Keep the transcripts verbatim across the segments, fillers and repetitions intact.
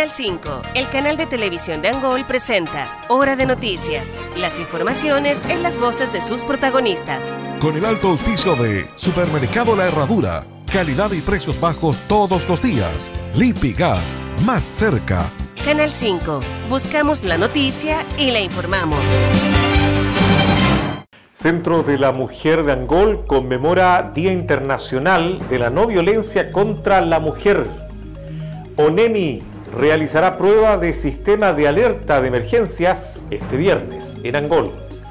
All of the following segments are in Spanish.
Canal cinco, el canal de televisión de Angol, presenta Hora de Noticias. Las informaciones en las voces de sus protagonistas. Con el alto auspicio de Supermercado La Herradura. Calidad y precios bajos todos los días. Lipigas, más cerca. Canal cinco, buscamos la noticia y la informamos. Centro de la Mujer de Angol conmemora Día Internacional de la No Violencia contra la Mujer. ONEMI realizará prueba de sistema de alerta de emergencias este viernes en Angol.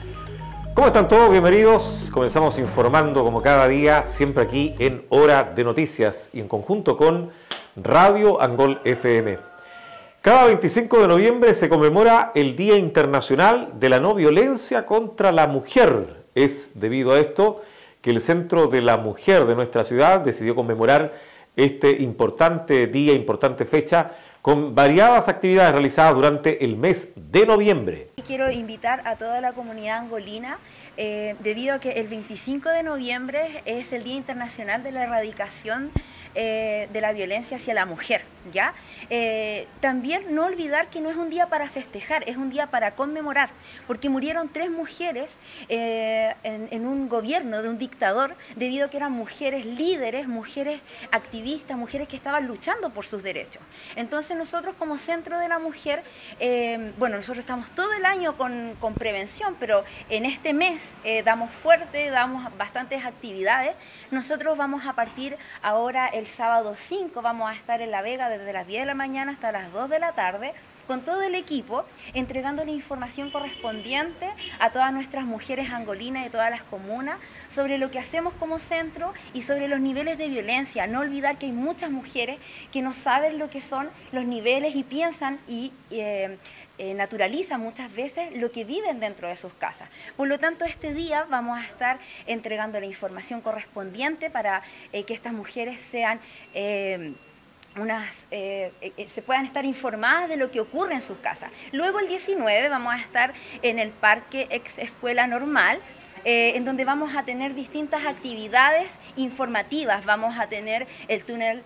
¿Cómo están todos? Bienvenidos. Comenzamos informando como cada día, siempre aquí en Hora de Noticias y en conjunto con Radio Angol F M. Cada veinticinco de noviembre se conmemora el Día Internacional de la No Violencia contra la Mujer. Es debido a esto que el Centro de la Mujer de nuestra ciudad decidió conmemorar este importante día, importante fecha, con variadas actividades realizadas durante el mes de noviembre. Quiero invitar a toda la comunidad angolina, eh, debido a que el veinticinco de noviembre es el Día Internacional de la Erradicación eh, de la Violencia hacia la Mujer, ¿ya? Eh, también no olvidar que no es un día para festejar, es un día para conmemorar, porque murieron tres mujeres eh, en, en un gobierno de un dictador, debido a que eran mujeres líderes, mujeres activistas, mujeres que estaban luchando por sus derechos. Entonces nosotros como Centro de la Mujer, eh, bueno, nosotros estamos todo el año con, con prevención, pero en este mes eh, damos fuerte, damos bastantes actividades. Nosotros vamos a partir ahora el sábado cinco, vamos a estar en La Vega desde las diez de la mañana hasta las dos de la tarde, con todo el equipo, entregando la información correspondiente a todas nuestras mujeres angolinas de todas las comunas sobre lo que hacemos como centro y sobre los niveles de violencia. No olvidar que hay muchas mujeres que no saben lo que son los niveles y piensan y eh, eh, naturalizan muchas veces lo que viven dentro de sus casas. Por lo tanto, este día vamos a estar entregando la información correspondiente para eh, que estas mujeres sean... Eh, Unas, eh, eh, se puedan estar informadas de lo que ocurre en sus casas. Luego el diecinueve vamos a estar en el Parque Ex Escuela Normal, eh, en donde vamos a tener distintas actividades informativas. Vamos a tener el túnel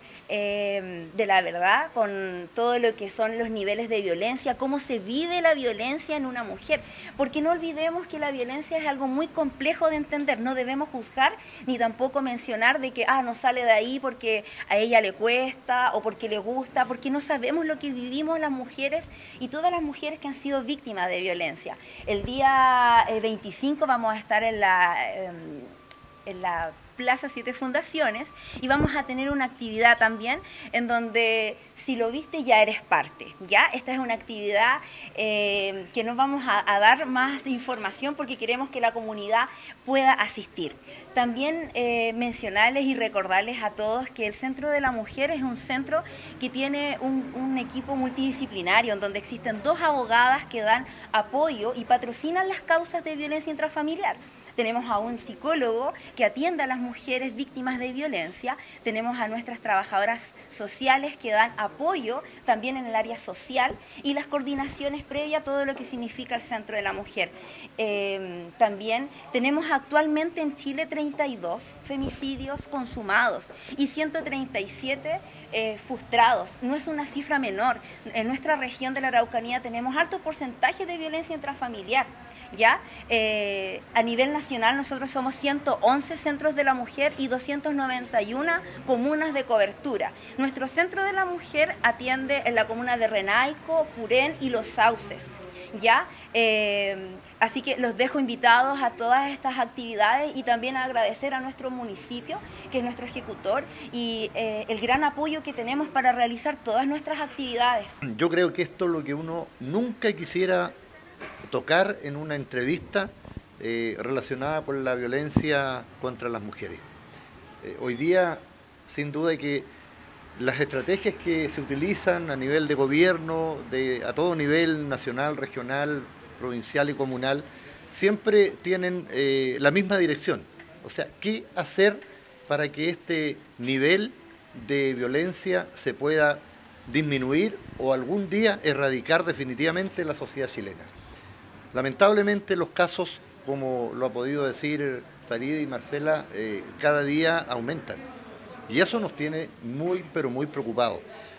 eh, de la verdad, con todo lo que son los niveles de violencia, cómo se vive la violencia en una mujer, porque no olvidemos que la violencia es algo muy complejo de entender. No debemos juzgar ni tampoco mencionar de que ah, no sale de ahí porque a ella le cuesta o porque le gusta, porque no sabemos lo que vivimos las mujeres y todas las mujeres que han sido víctimas de violencia. El día eh, veinticinco vamos a estar en la, eh, en la Plaza Siete Fundaciones y vamos a tener una actividad también en donde si lo viste ya eres parte, ¿ya? Esta es una actividad eh, que nos vamos a, a dar más información porque queremos que la comunidad pueda asistir. También eh, mencionarles y recordarles a todos que el Centro de la Mujer es un centro que tiene un, un equipo multidisciplinario en donde existen dos abogadas que dan apoyo y patrocinan las causas de violencia intrafamiliar. Tenemos a un psicólogo que atiende a las mujeres víctimas de violencia, tenemos a nuestras trabajadoras sociales que dan apoyo también en el área social y las coordinaciones previas a todo lo que significa el Centro de la Mujer. Eh, también tenemos actualmente en Chile treinta y dos femicidios consumados y ciento treinta y siete eh, frustrados. No es una cifra menor. En nuestra región de la Araucanía tenemos alto porcentaje de violencia intrafamiliar. ¿Ya? Eh, a nivel nacional nosotros somos ciento once centros de la mujer y doscientas noventa y una comunas de cobertura. Nuestro Centro de la Mujer atiende en la comuna de Renaico, Purén y Los Sauces, ¿ya? Eh, así que los dejo invitados a todas estas actividades y también agradecer a nuestro municipio, que es nuestro ejecutor, y eh, el gran apoyo que tenemos para realizar todas nuestras actividades. Yo creo que esto es lo que uno nunca quisiera tocar en una entrevista eh, relacionada con la violencia contra las mujeres. Eh, hoy día, sin duda que las estrategias que se utilizan a nivel de gobierno, de, a todo nivel nacional, regional, provincial y comunal, siempre tienen eh, la misma dirección. O sea, ¿qué hacer para que este nivel de violencia se pueda disminuir o algún día erradicar definitivamente en la sociedad chilena? Lamentablemente los casos, como lo ha podido decir Farid y Marcela, eh, cada día aumentan. Y eso nos tiene muy, pero muy preocupados.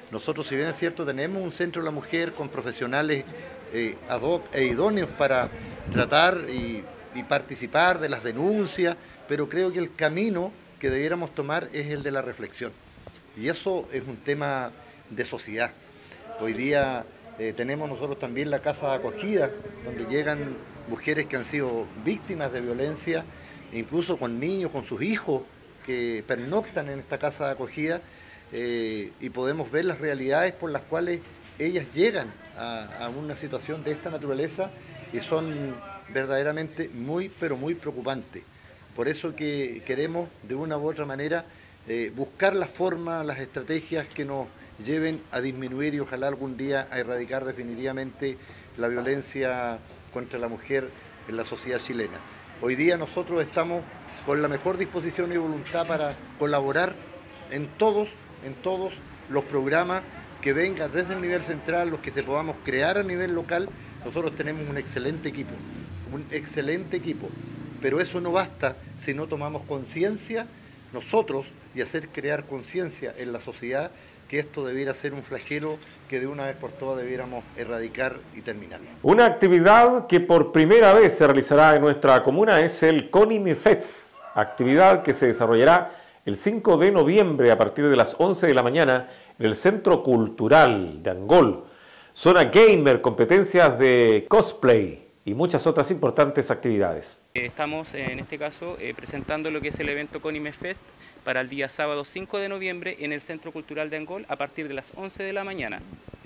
Nosotros, si bien es cierto, tenemos un centro de la mujer con profesionales eh, ad hoc e idóneos para tratar y, y participar de las denuncias, pero creo que el camino que debiéramos tomar es el de la reflexión. Y eso es un tema de sociedad. Hoy día eh, tenemos nosotros también la casa de acogida, donde llegan mujeres que han sido víctimas de violencia, incluso con niños, con sus hijos, que pernoctan en esta casa de acogida, eh, y podemos ver las realidades por las cuales ellas llegan a, a una situación de esta naturaleza y son verdaderamente muy, pero muy preocupantes. Por eso que queremos, de una u otra manera, eh, buscar las formas, las estrategias que nos lleven a disminuir y ojalá algún día a erradicar definitivamente la violencia contra la mujer en la sociedad chilena. Hoy día nosotros estamos con la mejor disposición y voluntad para colaborar en todos, en todos los programas que vengan desde el nivel central, los que se podamos crear a nivel local. Nosotros tenemos un excelente equipo, un excelente equipo, pero eso no basta si no tomamos conciencia nosotros y hacer crear conciencia en la sociedad que esto debiera ser un flagelo que de una vez por todas debiéramos erradicar y terminar. Una actividad que por primera vez se realizará en nuestra comuna es el Conime Fest, actividad que se desarrollará el cinco de noviembre a partir de las once de la mañana en el Centro Cultural de Angol. Zona gamer, competencias de cosplay y muchas otras importantes actividades. Estamos en este caso eh, presentando lo que es el evento Conime Fest para el día sábado cinco de noviembre en el Centro Cultural de Angol a partir de las once de la mañana.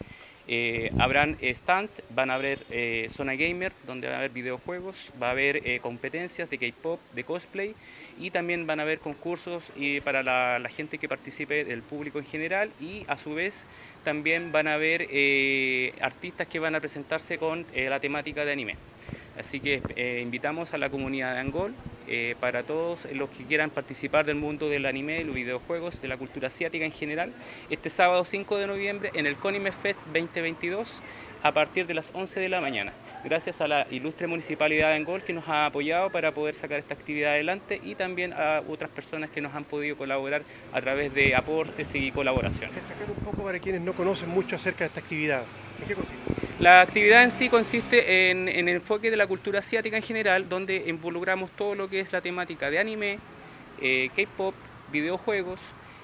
Eh, habrán stand, van a haber eh, zona gamer, donde va a haber videojuegos, va a haber eh, competencias de K-pop, de cosplay, y también van a haber concursos y para la, la gente que participe, del público en general, y a su vez también van a haber eh, artistas que van a presentarse con eh, la temática de anime. Así que eh, invitamos a la comunidad de Angol, eh, para todos los que quieran participar del mundo del anime, los videojuegos, de la cultura asiática en general, este sábado cinco de noviembre en el Conime Fest veinte veintidós a partir de las once de la mañana. Gracias a la ilustre Municipalidad de Angol que nos ha apoyado para poder sacar esta actividad adelante y también a otras personas que nos han podido colaborar a través de aportes y colaboración. Destacar un poco para quienes no conocen mucho acerca de esta actividad. ¿En qué consiste? La actividad en sí consiste en, en el enfoque de la cultura asiática en general, donde involucramos todo lo que es la temática de anime, eh, K-pop, videojuegos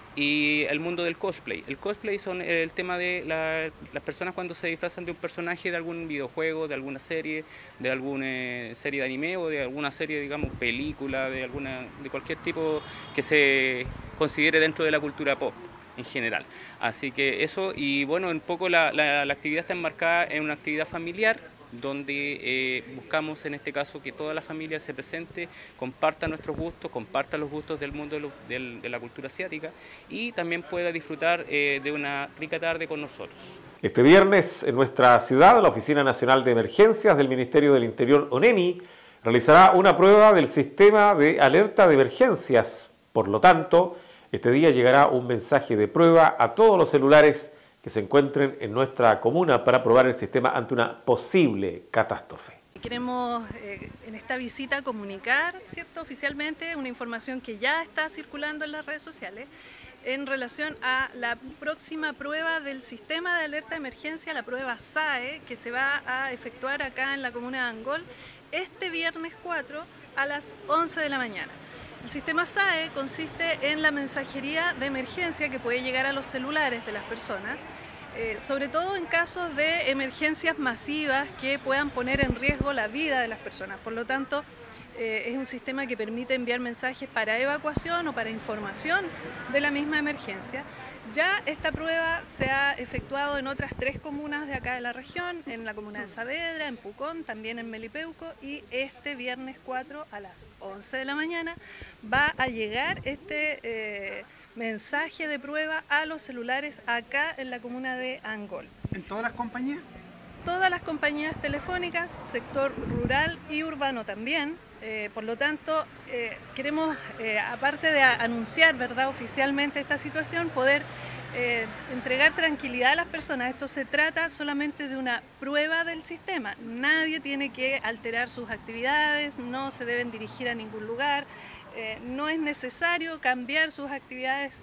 y el mundo del cosplay. El cosplay son el tema de la, las personas cuando se disfrazan de un personaje de algún videojuego, de alguna serie, de alguna eh, serie de anime o de alguna serie, digamos, película, de, alguna, de cualquier tipo que se considere dentro de la cultura pop en general. Así que eso, y bueno, un poco la, la, la actividad está enmarcada en una actividad familiar, donde eh, buscamos en este caso que toda la familia se presente, comparta nuestros gustos, comparta los gustos del mundo de, lo, de, de la cultura asiática y también pueda disfrutar eh, de una rica tarde con nosotros. Este viernes en nuestra ciudad, la Oficina Nacional de Emergencias del Ministerio del Interior, ONEMI, realizará una prueba del sistema de alerta de emergencias. Por lo tanto, este día llegará un mensaje de prueba a todos los celulares que se encuentren en nuestra comuna para probar el sistema ante una posible catástrofe. Queremos eh, en esta visita comunicar, ¿cierto?, oficialmente una información que ya está circulando en las redes sociales en relación a la próxima prueba del sistema de alerta de emergencia, la prueba S A E, que se va a efectuar acá en la comuna de Angol este viernes cuatro a las once de la mañana. El sistema S A E consiste en la mensajería de emergencia que puede llegar a los celulares de las personas, eh, sobre todo en casos de emergencias masivas que puedan poner en riesgo la vida de las personas. Por lo tanto, eh, es un sistema que permite enviar mensajes para evacuación o para información de la misma emergencia. Ya esta prueba se ha efectuado en otras tres comunas de acá de la región, en la comuna de Saavedra, en Pucón, también en Melipeuco, y este viernes cuatro a las once de la mañana va a llegar este eh, mensaje de prueba a los celulares acá en la comuna de Angol. ¿En todas las compañías? Todas las compañías telefónicas, sector rural y urbano también. Eh, por lo tanto, eh, queremos, eh, aparte de anunciar, ¿verdad?, oficialmente esta situación, poder eh, entregar tranquilidad a las personas. Esto se trata solamente de una prueba del sistema. Nadie tiene que alterar sus actividades, no se deben dirigir a ningún lugar, eh, no es necesario cambiar sus actividades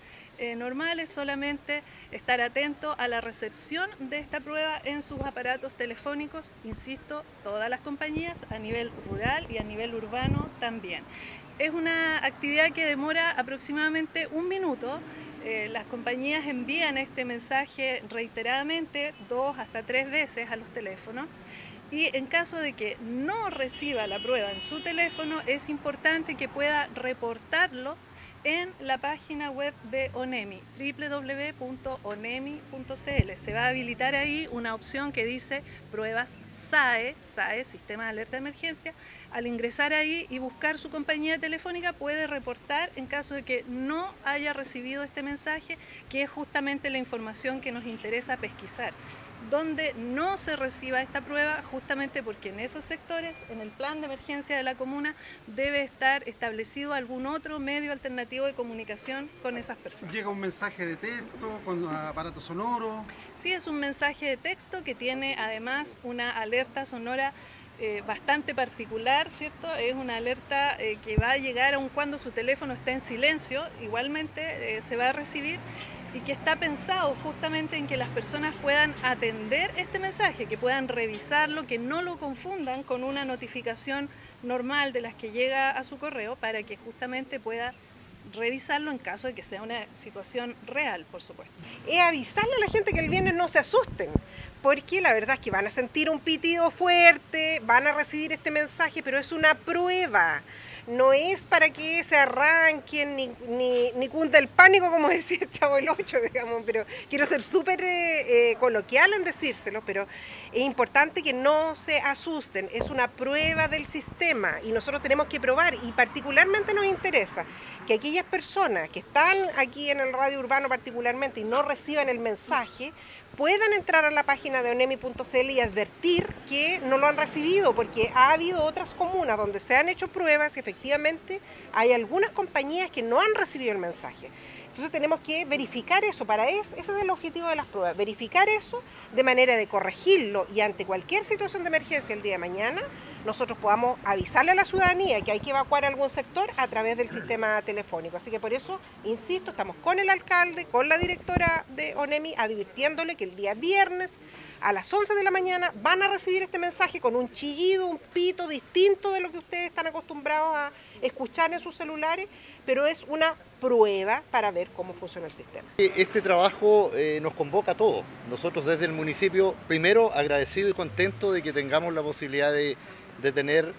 eh, normal es solamente estar atento a la recepción de esta prueba en sus aparatos telefónicos, insisto, todas las compañías a nivel rural y a nivel urbano también. Es una actividad que demora aproximadamente un minuto. Eh, las compañías envían este mensaje reiteradamente, dos hasta tres veces a los teléfonos. Y en caso de que no reciba la prueba en su teléfono, es importante que pueda reportarlo en la página web de ONEMI, doble u doble u doble u punto onemi punto c l. Se va a habilitar ahí una opción que dice pruebas S A E, S A E, Sistema de Alerta de Emergencia. Al ingresar ahí y buscar su compañía telefónica, puede reportar en caso de que no haya recibido este mensaje, que es justamente la información que nos interesa pesquisar. Donde no se reciba esta prueba, justamente porque en esos sectores, en el plan de emergencia de la comuna, debe estar establecido algún otro medio alternativo de comunicación con esas personas. ¿Llega un mensaje de texto con aparato sonoro? Sí, es un mensaje de texto que tiene además una alerta sonora eh, bastante particular, ¿cierto? Es una alerta eh, que va a llegar aun cuando su teléfono está en silencio, igualmente eh, se va a recibir, y que está pensado justamente en que las personas puedan atender este mensaje, que puedan revisarlo, que no lo confundan con una notificación normal de las que llega a su correo, para que justamente pueda revisarlo en caso de que sea una situación real, por supuesto. Es avisarle a la gente que el viernes no se asusten, porque la verdad es que van a sentir un pitido fuerte, van a recibir este mensaje, pero es una prueba. No es para que se arranquen ni, ni, ni cunda el pánico, como decía el Chavo el ocho, digamos, pero quiero ser súper eh, eh, coloquial en decírselo, pero es importante que no se asusten, es una prueba del sistema y nosotros tenemos que probar, y particularmente nos interesa que aquellas personas que están aquí en el radio urbano particularmente y no reciban el mensaje, puedan entrar a la página de onemi punto c l y advertir que no lo han recibido, porque ha habido otras comunas donde se han hecho pruebas y efectivamente hay algunas compañías que no han recibido el mensaje. Entonces tenemos que verificar eso, para eso, ese es el objetivo de las pruebas, verificar eso de manera de corregirlo, y ante cualquier situación de emergencia el día de mañana nosotros podamos avisarle a la ciudadanía que hay que evacuar algún sector a través del sistema telefónico. Así que por eso, insisto, estamos con el alcalde, con la directora de ONEMI, advirtiéndole que el día viernes a las once de la mañana van a recibir este mensaje con un chillido, un pito distinto de lo que ustedes están acostumbrados a escuchar en sus celulares, pero es una prueba para ver cómo funciona el sistema. Este trabajo eh, nos convoca a todos. Nosotros desde el municipio, primero agradecido y contento de que tengamos la posibilidad de, de tener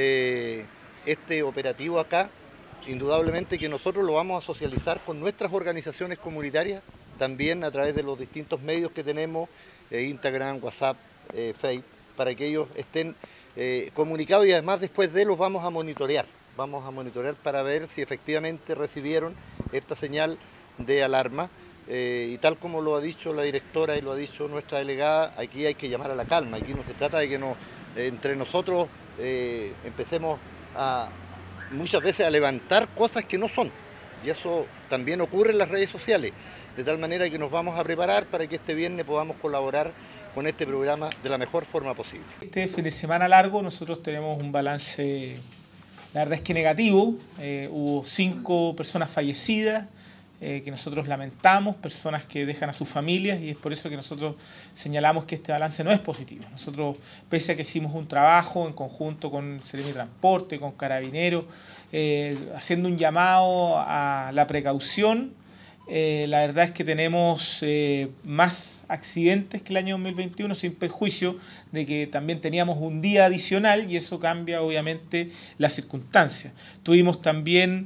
eh, este operativo acá. Indudablemente que nosotros lo vamos a socializar con nuestras organizaciones comunitarias, también a través de los distintos medios que tenemos, eh, Instagram, WhatsApp, eh, Facebook, para que ellos estén eh, comunicados, y además después de los vamos a monitorear. Vamos a monitorear para ver si efectivamente recibieron esta señal de alarma, eh, y tal como lo ha dicho la directora y lo ha dicho nuestra delegada, aquí hay que llamar a la calma. Aquí no se trata de que nos, eh, entre nosotros eh, empecemos a muchas veces a levantar cosas que no son, y eso también ocurre en las redes sociales, de tal manera que nos vamos a preparar para que este viernes podamos colaborar con este programa de la mejor forma posible. Este fin de semana largo nosotros tenemos un balance, la verdad es que negativo. Eh, hubo cinco personas fallecidas, eh, que nosotros lamentamos, personas que dejan a sus familias, y es por eso que nosotros señalamos que este balance no es positivo. Nosotros, pese a que hicimos un trabajo en conjunto con el Seremi de Transporte, con Carabineros, eh, haciendo un llamado a la precaución, eh, la verdad es que tenemos eh, más accidentes que el año dos mil veintiuno, sin perjuicio de que también teníamos un día adicional, y eso cambia obviamente las circunstancias. Tuvimos también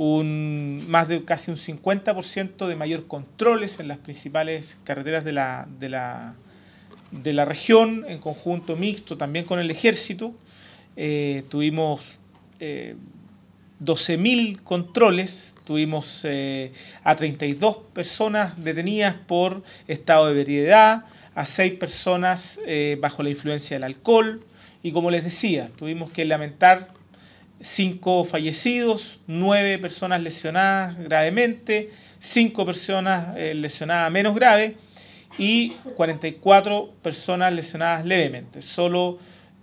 un, más de casi un cincuenta por ciento de mayor controles en las principales carreteras de la, de la, de la región, en conjunto mixto también con el ejército. Eh, tuvimos eh, doce mil controles, tuvimos eh, a treinta y dos personas detenidas por estado de ebriedad, a seis personas eh, bajo la influencia del alcohol, y como les decía, tuvimos que lamentar cinco fallecidos, nueve personas lesionadas gravemente, cinco personas eh, lesionadas menos grave y cuarenta y cuatro personas lesionadas levemente. Solo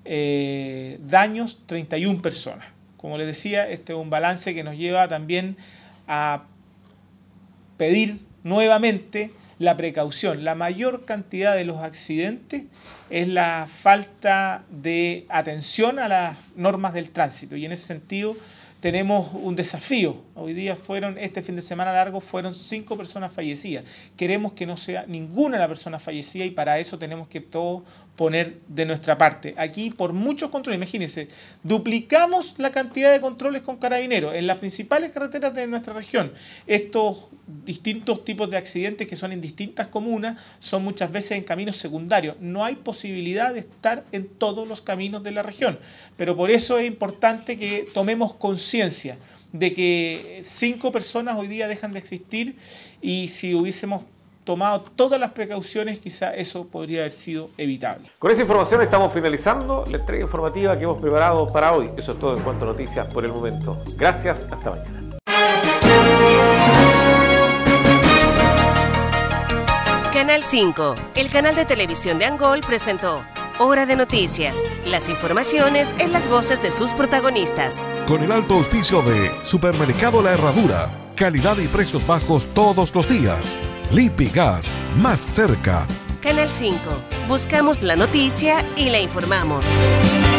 eh, daños treinta y una personas. Como les decía, este es un balance que nos lleva también a pedir nuevamente la precaución. La mayor cantidad de los accidentes es la falta de atención a las normas del tránsito, y en ese sentido tenemos un desafío. Hoy día fueron, este fin de semana largo, fueron cinco personas fallecidas. Queremos que no sea ninguna la persona fallecida, y para eso tenemos que todos poner de nuestra parte. Aquí, por muchos controles, imagínense, duplicamos la cantidad de controles con carabineros en las principales carreteras de nuestra región. Estos distintos tipos de accidentes que son en distintas comunas son muchas veces en caminos secundarios. No hay posibilidad de estar en todos los caminos de la región, pero por eso es importante que tomemos conciencia de que cinco personas hoy día dejan de existir, y si hubiésemos tomado todas las precauciones, quizá eso podría haber sido evitable. Con esa información estamos finalizando la entrega informativa que hemos preparado para hoy. Eso es todo en cuanto a noticias por el momento. Gracias, hasta mañana. Canal cinco, el canal de televisión de Angol, presentó Hora de Noticias. Las informaciones en las voces de sus protagonistas. Con el alto auspicio de Supermercado La Herradura. Calidad y precios bajos todos los días. Lipigas, más cerca. Canal cinco. Buscamos la noticia y la informamos.